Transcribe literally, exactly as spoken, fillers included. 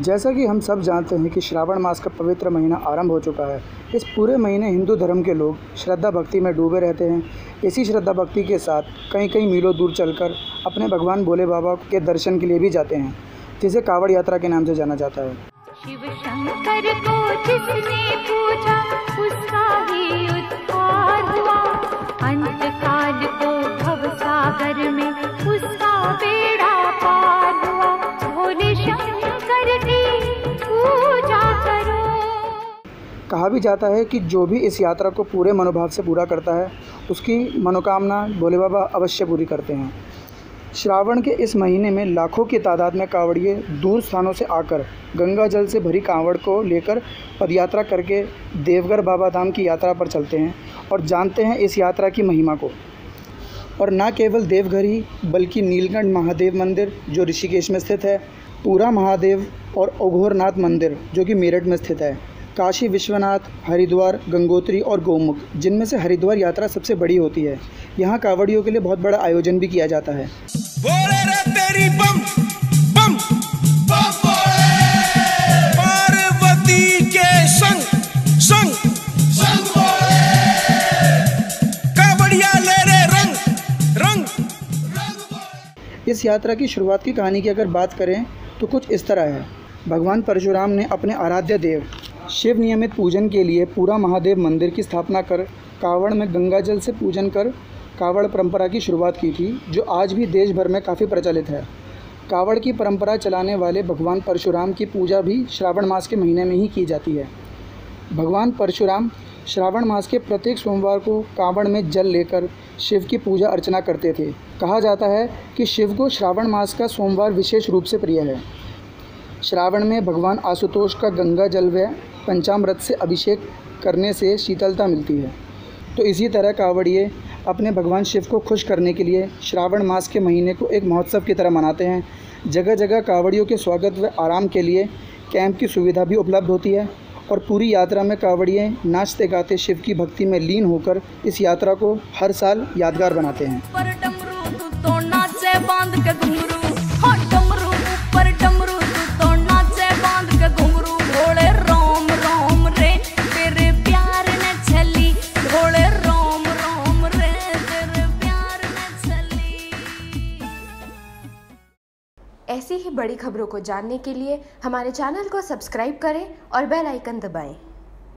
जैसा कि हम सब जानते हैं कि श्रावण मास का पवित्र महीना आरंभ हो चुका है। इस पूरे महीने हिंदू धर्म के लोग श्रद्धा भक्ति में डूबे रहते हैं। इसी श्रद्धा भक्ति के साथ कई कई मीलों दूर चलकर अपने भगवान भोले बाबा के दर्शन के लिए भी जाते हैं, जिसे कांवड़ यात्रा के नाम से जाना जाता है। शिव शंकर को जिसने पूजा उसका ही उद्धार हुआ, अंतकाल को भवसागर में उसका बेड़ा पार हुआ। भोले शंकर की पूजा करो। कहा भी जाता है कि जो भी इस यात्रा को पूरे मनोभाव से पूरा करता है उसकी मनोकामना भोले बाबा अवश्य पूरी करते हैं। श्रावण के इस महीने में लाखों की तादाद में कांवड़िए दूर स्थानों से आकर गंगा जल से भरी कांवड़ को लेकर पदयात्रा करके देवघर बाबा धाम की यात्रा पर चलते हैं और जानते हैं इस यात्रा की महिमा को। और न केवल देवघर ही बल्कि नीलकंठ महादेव मंदिर जो ऋषिकेश में स्थित है, पूरा महादेव और अघोरनाथ मंदिर जो कि मेरठ में स्थित है, काशी विश्वनाथ, हरिद्वार, गंगोत्री और गौमुख, जिनमें से हरिद्वार यात्रा सबसे बड़ी होती है। यहाँ कांवड़ियों के लिए बहुत बड़ा आयोजन भी किया जाता है। बोले रे तेरी बम बम बम बोले, पार्वती के संग संग संग बोले, कांवड़िया ले रे रंग रंग रंग बोले। इस यात्रा की शुरुआत की कहानी की अगर बात करें तो कुछ इस तरह है। भगवान परशुराम ने अपने आराध्य देव शिव नियमित पूजन के लिए पूरा महादेव मंदिर की स्थापना कर कांवड़ में गंगा जल से पूजन कर कांवड़ परंपरा की शुरुआत की थी, जो आज भी देश भर में काफ़ी प्रचलित है। कांवड़ की परंपरा चलाने वाले भगवान परशुराम की पूजा भी श्रावण मास के महीने में ही की जाती है। भगवान परशुराम श्रावण मास के प्रत्येक सोमवार को कांवड़ में जल लेकर शिव की पूजा अर्चना करते थे। कहा जाता है कि शिव को श्रावण मास का सोमवार विशेष रूप से प्रिय है। श्रावण में भगवान आशुतोष का गंगा जल व पंचामृत से अभिषेक करने से शीतलता मिलती है। तो इसी तरह कांवड़िए अपने भगवान शिव को खुश करने के लिए श्रावण मास के महीने को एक महोत्सव की तरह मनाते हैं। जगह जगह कांवड़ियों के स्वागत व आराम के लिए कैंप की सुविधा भी उपलब्ध होती है और पूरी यात्रा में कांवड़िए नाचते गाते शिव की भक्ति में लीन होकर इस यात्रा को हर साल यादगार बनाते हैं। ऐसी ही बड़ी खबरों को जानने के लिए हमारे चैनल को सब्सक्राइब करें और बेल आइकन दबाएं।